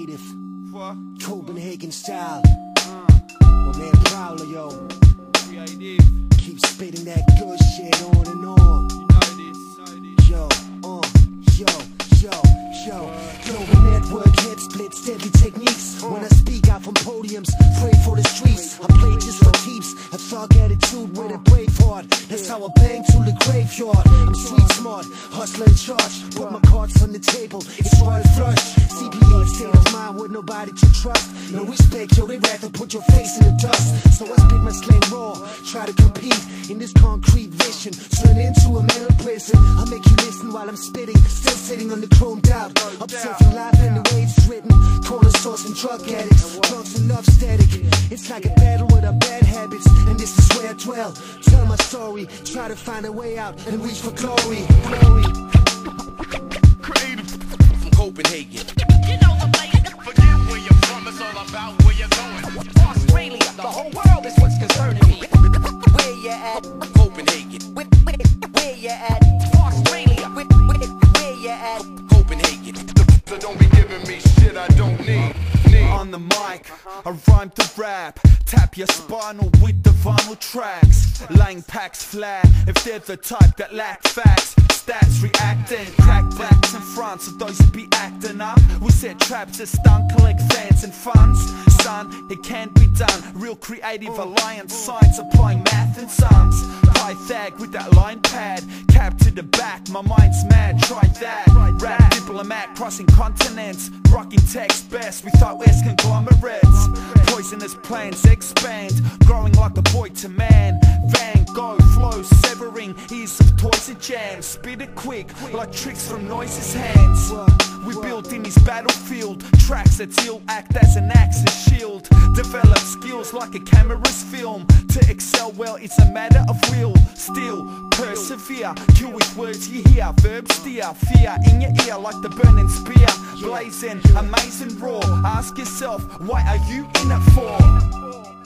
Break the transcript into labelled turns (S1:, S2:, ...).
S1: creative, Copenhagen style. My man Prowler, yo, keep spitting that good shit on and on. Yo, global network, head splits, deadly techniques. When I speak out from podiums, pray for the streets. I play just for keeps, a thug attitude with a brave heart. That's how I bang to the graveyard. I'm street smart, hustler in charge. Put my cards on the table, it's royal flush. CPA state of mind with nobody to trust. No respect, yo, they rather put your face in the dust. So I spit my slang raw, try to compete in this concrete vision. Turn into a mental prison. I'll make you listen while I'm spitting, still sitting on the chromed out. Observing life and the way it's written. Corner stores and drug addicts, drugs and love static. It's like a battle with our bad habits, and this is where I dwell. Tell my story, try to find a way out and reach for glory.
S2: Creative from Copenhagen.
S3: You know the place.
S2: Forget where you're from, it's all about where you're going.
S3: Australia, the whole world is what's concerning me. Where you at?
S2: Copenhagen.
S3: Where you at? Australia. Where you at?
S2: Copenhagen. So don't be giving me shit I don't need.
S4: On the mic, I rhyme to rap. Tap your spinal with the vinyl tracks. Laying packs flat if they're the type that lack facts. Stats reacting, crack backs in front of those who be acting up. We set traps that stun, collect fans and funds. Son, it can't be done. Real creative alliance, science applying math and sums. Pythag with that line pad, cap to the back, my mind's mad, try that. Rap diplomat crossing continents, rocking text best without S conglomerates. Poisonous plants expand, growing like a boy to man. Van Gogh flow, severing ears of toys and jams. Spit it quick, like tricks from Noise's hands. We build in his battlefield, tracks that still act as an axis shield. Develop skills like a camera's film. To excel well, it's a matter of will. Still persevere, kill with words you hear. Verbs steer, fear in your ear like the burning spear. Blazing, amazing raw. Ask yourself, what are you in it for?